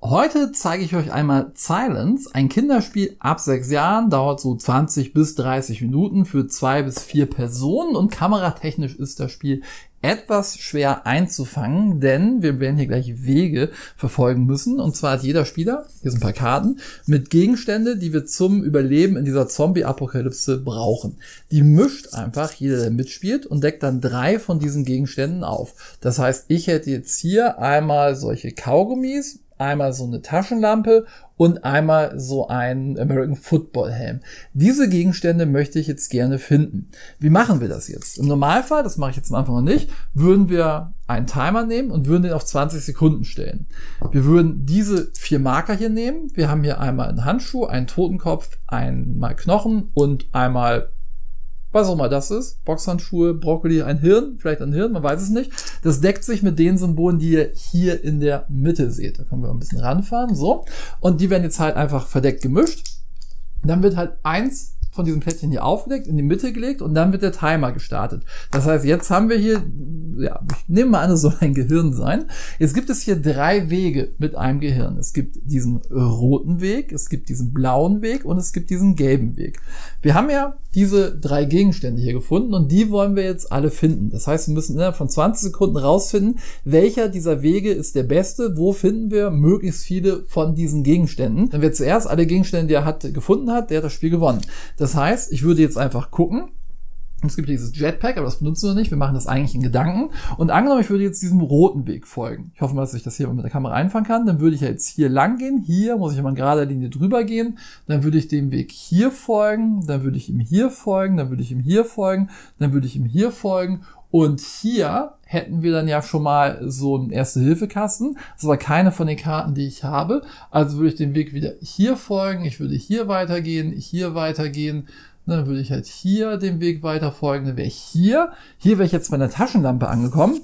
Heute zeige ich euch einmal Silence, ein Kinderspiel ab 6 Jahren, dauert so 20 bis 30 Minuten für 2 bis 4 Personen und kameratechnisch ist das Spiel etwas schwer einzufangen, denn wir werden hier gleich Wege verfolgen müssen. Und zwar hat jeder Spieler, hier sind ein paar Karten, mit Gegenstände, die wir zum Überleben in dieser Zombie-Apokalypse brauchen. Die mischt einfach jeder, der mitspielt, und deckt dann 3 von diesen Gegenständen auf. Das heißt, ich hätte jetzt hier einmal solche Kaugummis, einmal so eine Taschenlampe und einmal so einen American Football Helm. Diese Gegenstände möchte ich jetzt gerne finden. Wie machen wir das jetzt? Im Normalfall, das mache ich jetzt am Anfang noch nicht, würden wir einen Timer nehmen und würden den auf 20 Sekunden stellen. Wir würden diese 4 Marker hier nehmen. Wir haben hier einmal einen Handschuh, einen Totenkopf, einmal Knochen und einmal, was auch immer das ist, Boxhandschuhe, Brokkoli, ein Hirn, vielleicht ein Hirn, man weiß es nicht. Das deckt sich mit den Symbolen, die ihr hier in der Mitte seht. Da können wir ein bisschen ranfahren, so. Und die werden jetzt halt einfach verdeckt gemischt. Dann wird halt eins von diesen Plättchen hier aufgedeckt, in die Mitte gelegt und dann wird der Timer gestartet. Das heißt, jetzt haben wir hier, ja, ich nehme mal an, es soll ein Gehirn sein. Jetzt gibt es hier 3 Wege mit einem Gehirn. Es gibt diesen roten Weg, es gibt diesen blauen Weg und es gibt diesen gelben Weg. Wir haben ja diese 3 Gegenstände hier gefunden und die wollen wir jetzt alle finden. Das heißt, wir müssen innerhalb von 20 Sekunden rausfinden, welcher dieser Wege ist der beste, wo finden wir möglichst viele von diesen Gegenständen. Wenn wir zuerst alle Gegenstände, die er gefunden hat, der hat das Spiel gewonnen. Das heißt, ich würde jetzt einfach gucken. Es gibt dieses Jetpack, aber das benutzen wir nicht. Wir machen das eigentlich in Gedanken. Und angenommen, ich würde jetzt diesem roten Weg folgen. Ich hoffe mal, dass ich das hier mit der Kamera einfangen kann. Dann würde ich ja jetzt hier lang gehen. Hier muss ich immer in gerader Linie drüber gehen. Dann würde ich dem Weg hier folgen. Dann würde ich ihm hier folgen. Dann würde ich ihm hier folgen. Dann würde ich ihm hier folgen. Und hier hätten wir dann ja schon mal so einen Erste-Hilfe-Kasten. Das ist aber keine von den Karten, die ich habe. Also würde ich den Weg wieder hier folgen. Ich würde hier weitergehen, hier weitergehen. Dann würde ich halt hier den Weg weiter folgen. Dann wäre ich hier. Hier wäre ich jetzt bei einer Taschenlampe angekommen.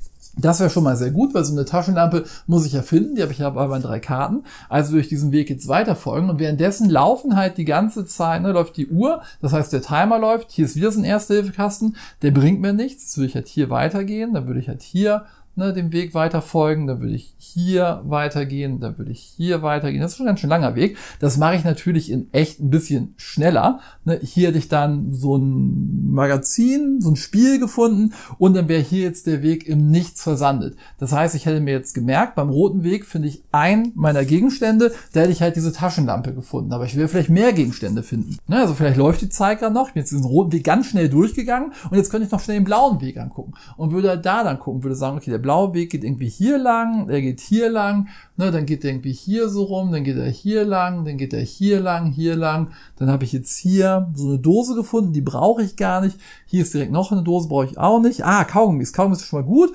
Das wäre schon mal sehr gut, weil so eine Taschenlampe muss ich ja finden. Die habe ich ja bei meinen 3 Karten. Also würde ich diesen Weg jetzt weiter folgen. Und währenddessen laufen halt die ganze Zeit, läuft die Uhr. Das heißt, der Timer läuft. Hier ist wieder so ein Erste-Hilfe-Kasten. Der bringt mir nichts. Jetzt würde ich halt hier weitergehen. Dann würde ich halt hier dem Weg weiter folgen, dann würde ich hier weitergehen, dann würde ich hier weitergehen. Das ist schon ein ganz schön langer Weg. Das mache ich natürlich in echt ein bisschen schneller. Hier hätte ich dann so ein Magazin, so ein Spiel gefunden und dann wäre hier jetzt der Weg im Nichts versandet. Das heißt, ich hätte mir jetzt gemerkt, beim roten Weg finde ich einen meiner Gegenstände, da hätte ich halt diese Taschenlampe gefunden. Aber ich will vielleicht mehr Gegenstände finden. Also vielleicht läuft die Zeit gerade noch. Ich bin jetzt diesen roten Weg ganz schnell durchgegangen und jetzt könnte ich noch schnell den blauen Weg angucken und würde halt da dann gucken, würde sagen, okay, der blaue Weg geht irgendwie hier lang, er geht hier lang, dann geht er irgendwie hier so rum, dann geht er hier lang, dann geht er hier lang, dann habe ich jetzt hier so eine Dose gefunden, die brauche ich gar nicht, hier ist direkt noch eine Dose, brauche ich auch nicht, Kaugummis ist schon mal gut,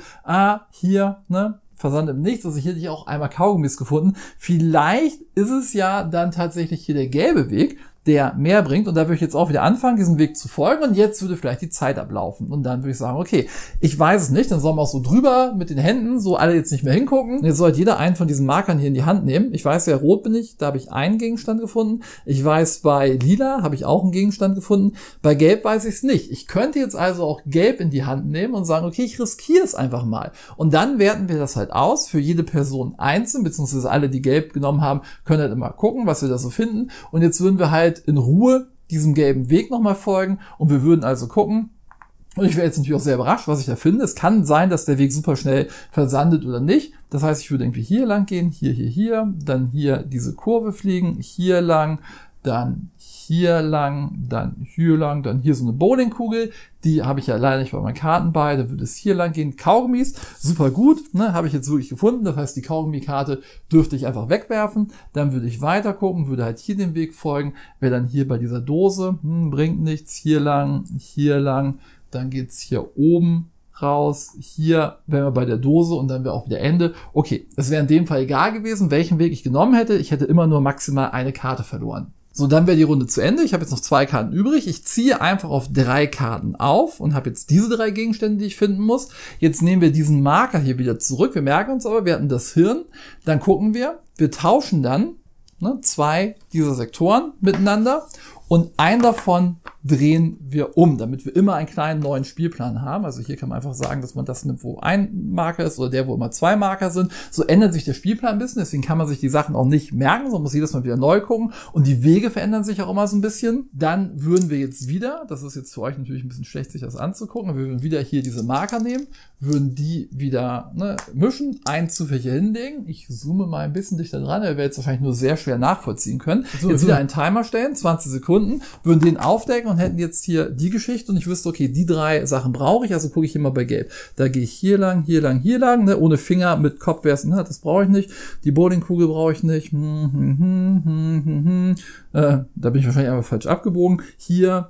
hier, Versand im Nichts, also hier hätte ich auch einmal Kaugummis gefunden, vielleicht ist es ja dann tatsächlich hier der gelbe Weg, der mehr bringt. Und da würde ich jetzt auch wieder anfangen, diesen Weg zu folgen. Und jetzt würde vielleicht die Zeit ablaufen. Und dann würde ich sagen, okay, ich weiß es nicht. Dann sollen wir auch so drüber mit den Händen, so alle jetzt nicht mehr hingucken. Und jetzt sollte jeder einen von diesen Markern hier in die Hand nehmen. Ich weiß ja, rot bin ich, da habe ich einen Gegenstand gefunden. Ich weiß, bei lila habe ich auch einen Gegenstand gefunden. Bei gelb weiß ich es nicht. Ich könnte jetzt also auch gelb in die Hand nehmen und sagen, okay, ich riskiere es einfach mal. Und dann werten wir das halt aus, für jede Person einzeln, beziehungsweise alle, die gelb genommen haben, können halt immer gucken, was wir da so finden. Und jetzt würden wir halt in Ruhe diesem gelben Weg nochmal folgen und wir würden also gucken. Und ich wäre jetzt natürlich auch sehr überrascht, was ich da finde. Es kann sein, dass der Weg super schnell versandet oder nicht. Das heißt, ich würde irgendwie hier lang gehen, hier, dann hier diese Kurve fliegen, hier lang, dann hier lang, dann hier so eine Bowlingkugel, die habe ich ja leider nicht bei meinen Karten bei, da würde es hier lang gehen. Kaugummis, super gut, habe ich jetzt wirklich gefunden, das heißt, die Kaugummikarte dürfte ich einfach wegwerfen, dann würde ich weiter gucken, würde halt hier den Weg folgen, wäre dann hier bei dieser Dose, bringt nichts, hier lang, dann geht's hier oben raus, hier wären wir bei der Dose und dann wäre auch wieder Ende. Okay, es wäre in dem Fall egal gewesen, welchen Weg ich genommen hätte, ich hätte immer nur maximal eine Karte verloren. So, dann wäre die Runde zu Ende. Ich habe jetzt noch 2 Karten übrig. Ich ziehe einfach auf 3 Karten auf und habe jetzt diese 3 Gegenstände, die ich finden muss. Jetzt nehmen wir diesen Marker hier wieder zurück. Wir merken uns aber, wir hatten das Hirn. Dann gucken wir tauschen dann 2 dieser Sektoren miteinander und einen davon drehen wir um, damit wir immer einen kleinen neuen Spielplan haben. Also hier kann man einfach sagen, dass man das nimmt, wo ein Marker ist oder der, wo immer 2 Marker sind. So ändert sich der Spielplan ein bisschen, deswegen kann man sich die Sachen auch nicht merken, sondern muss jedes Mal wieder neu gucken und die Wege verändern sich auch immer so ein bisschen. Dann würden wir jetzt wieder, das ist jetzt für euch natürlich ein bisschen schlecht, sich das anzugucken, wir würden wieder hier diese Marker nehmen, würden die wieder mischen, einen zufällig hier hinlegen. Ich zoome mal ein bisschen dichter dran, ihr werdet es wahrscheinlich nur sehr schwer nachvollziehen können. Jetzt wieder einen Timer stellen, 20 Sekunden, würden den aufdecken und hätten jetzt hier die Geschichte und ich wüsste, okay, die 3 Sachen brauche ich, also gucke ich hier mal bei Gelb. Da gehe ich hier lang, hier lang, hier lang, ohne Finger, mit Kopf wäre es, das brauche ich nicht. Die Bowlingkugel brauche ich nicht. Da bin ich wahrscheinlich einfach falsch abgebogen. Hier,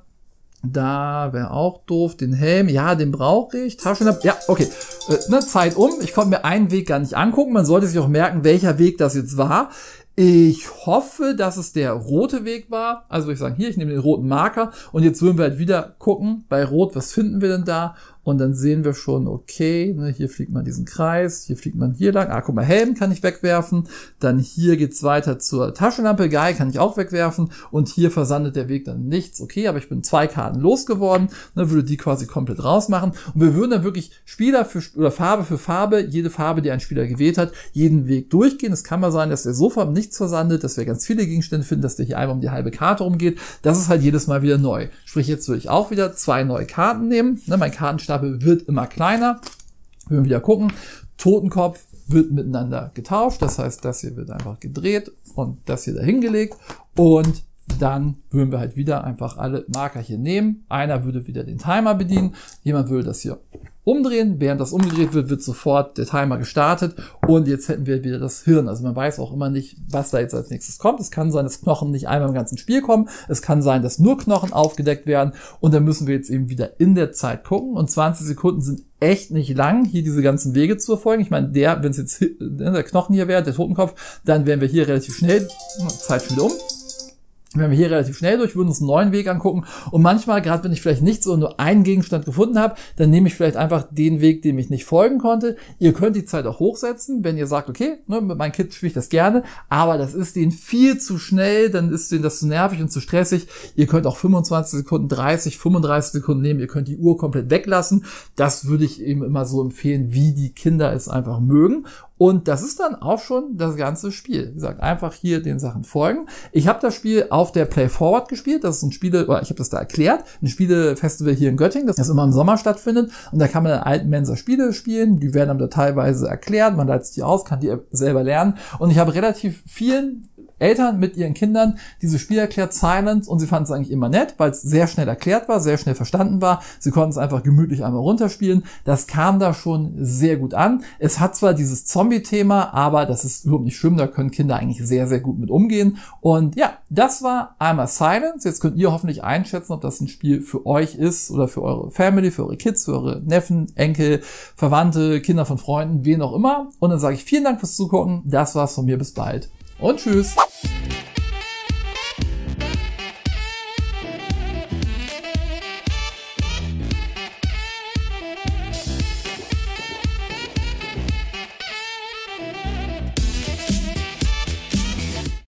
da wäre auch doof. Den Helm, ja, den brauche ich. Taschenlampe, ja, okay. Zeit um. Ich konnte mir einen Weg gar nicht angucken. Man sollte sich auch merken, welcher Weg das jetzt war. Ich hoffe, dass es der rote Weg war. Also würde ich sagen, hier, ich nehme den roten Marker und jetzt würden wir halt wieder gucken, bei Rot, was finden wir denn da? Und dann sehen wir schon, okay, hier fliegt man diesen Kreis, hier fliegt man hier lang. Guck mal, Helm kann ich wegwerfen. Dann hier geht's weiter zur Taschenlampe, Geil kann ich auch wegwerfen. Und hier versandet der Weg dann nichts. Okay, aber ich bin 2 Karten losgeworden, würde die quasi komplett rausmachen. Und wir würden dann wirklich Spieler oder Farbe für Farbe, jede Farbe, die ein Spieler gewählt hat, jeden Weg durchgehen. Es kann mal sein, dass der sofort nichts versandet, dass wir ganz viele Gegenstände finden, dass der hier einmal um die halbe Karte rumgeht. Das ist halt jedes Mal wieder neu. Sprich, jetzt würde ich auch wieder 2 neue Karten nehmen. Mein Kartenstapel wird immer kleiner. Wir werden wieder gucken. Totenkopf wird miteinander getauscht. Das heißt, das hier wird einfach gedreht und das hier dahin gelegt. Und dann würden wir halt wieder einfach alle Marker hier nehmen. Einer würde wieder den Timer bedienen. Jemand würde das hier umdrehen. Während das umgedreht wird, wird sofort der Timer gestartet. Und jetzt hätten wir wieder das Hirn. Also man weiß auch immer nicht, was da jetzt als nächstes kommt. Es kann sein, dass Knochen nicht einmal im ganzen Spiel kommen. Es kann sein, dass nur Knochen aufgedeckt werden. Und dann müssen wir jetzt eben wieder in der Zeit gucken. Und 20 Sekunden sind echt nicht lang, hier diese ganzen Wege zu verfolgen. Ich meine, wenn es jetzt der Knochen hier wäre, der Totenkopf, dann wären wir hier relativ schnell. Zeit schon wieder um. Wenn wir hier relativ schnell durch, würden uns einen neuen Weg angucken. Und manchmal, gerade wenn ich vielleicht nicht so nur einen Gegenstand gefunden habe, dann nehme ich vielleicht einfach den Weg, dem ich nicht folgen konnte. Ihr könnt die Zeit auch hochsetzen, wenn ihr sagt, okay, mit meinen Kids spiele ich das gerne, aber das ist denen viel zu schnell, dann ist denen das zu nervig und zu stressig. Ihr könnt auch 25 Sekunden, 30, 35 Sekunden nehmen. Ihr könnt die Uhr komplett weglassen. Das würde ich eben immer so empfehlen, wie die Kinder es einfach mögen. Und das ist dann auch schon das ganze Spiel. Wie gesagt, einfach hier den Sachen folgen. Ich habe das Spiel auf der Play Forward gespielt. Das ist ein ich habe das da erklärt, ein Spielefestival hier in Göttingen, das immer im Sommer stattfindet. Und da kann man in alten Mensa Spiele spielen. Die werden dann da teilweise erklärt. Man leitet die aus, kann die selber lernen. Und ich habe relativ vielen Eltern mit ihren Kindern dieses Spiel erklärt, Silence, und sie fanden es eigentlich immer nett, weil es sehr schnell erklärt war, sehr schnell verstanden war. Sie konnten es einfach gemütlich einmal runterspielen. Das kam da schon sehr gut an. Es hat zwar dieses Zombie-Thema, aber das ist überhaupt nicht schlimm, da können Kinder eigentlich sehr, sehr gut mit umgehen. Und ja, das war einmal Silence. Jetzt könnt ihr hoffentlich einschätzen, ob das ein Spiel für euch ist oder für eure Family, für eure Kids, für eure Neffen, Enkel, Verwandte, Kinder von Freunden, wen auch immer. Und dann sage ich vielen Dank fürs Zugucken. Das war's von mir. Bis bald und tschüss.